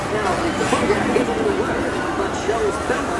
Now, the program isn't going to work, but shows